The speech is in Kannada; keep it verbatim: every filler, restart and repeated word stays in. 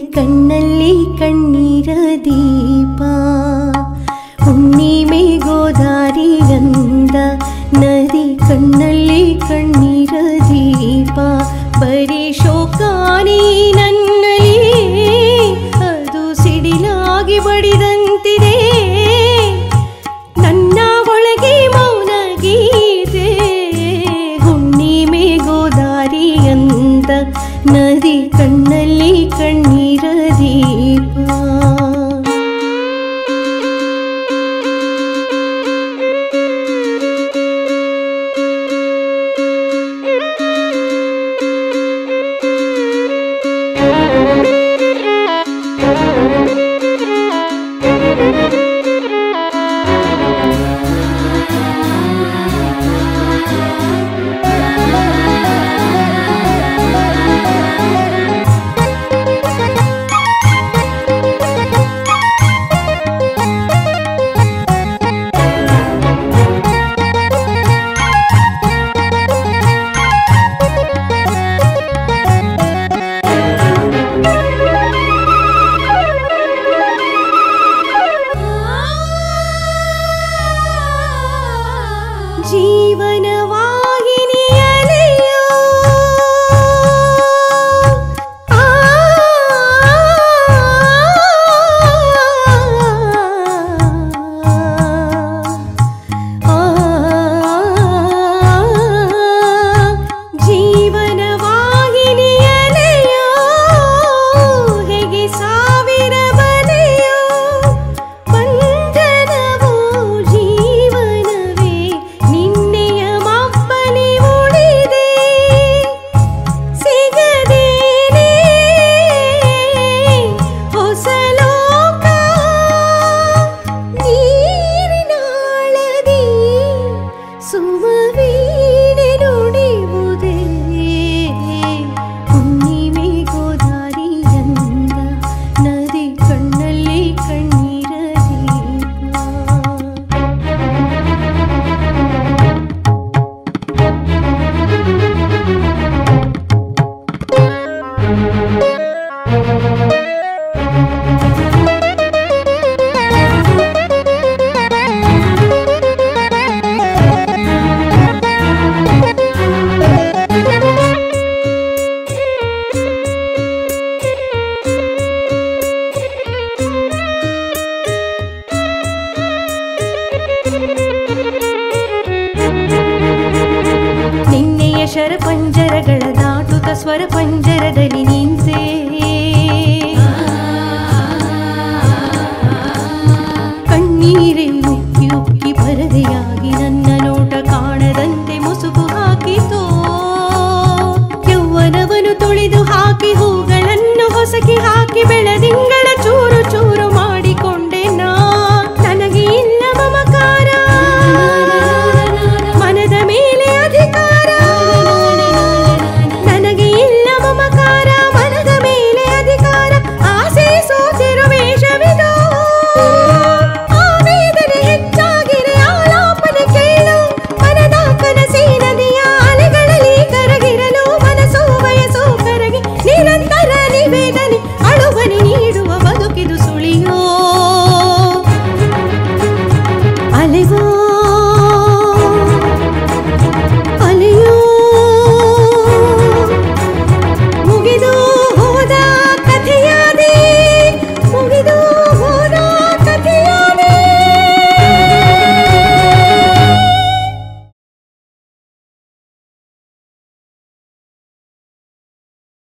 ಕಣ್ಣಲ್ಲಿ ಕಣ್ಣೀರ ದೀಪ ಹುಣ್ಣಿಮೆ ಗೋದಾರಿ ಗಂಧ ನದಿ ಕಣ್ಣಲ್ಲಿ ಕಣ್ಣೀರ ದೀಪ ಬರೀ ಶೋಕಾನಿ ನನ್ನಲ್ಲಿ ಅದು ಸಿಡಿಲಾಗಿ ಬಡಿದಂತಿದೆ ನನ್ನ ಒಳಗೆ ಮೌನ ಗೀತೆ ಹುಣ್ಣಿಮೆ ಗೋದಾರಿ ಗಂಧ ನದಿ ಕಣ್ಣಲ್ಲಿ ಕಣ್ಣೀರ ದೀಪ ಶರ ಪಂಜರಗಳ ದಾಟುತ್ತ ಸ್ವರ ಪಂಜರದಲ್ಲಿ ನಿಂತೆ ಕಣ್ಣೀರೇ ಉಕ್ಕಿ ಉಕ್ಕಿ ಪರದೆಯಾಗಿ ನನ್ನ ನೋಟ ಕಾಣದಂತೆ ಮುಸುಕು ಹಾಕಿತೋ ಯೌವನವನ್ನು ತುಳಿದು ಹಾಕಿ ಹೂಗಳನ್ನು ಹೊಸಕಿ ಹಾಕಿ ಬೆಳೆದಿಂಗ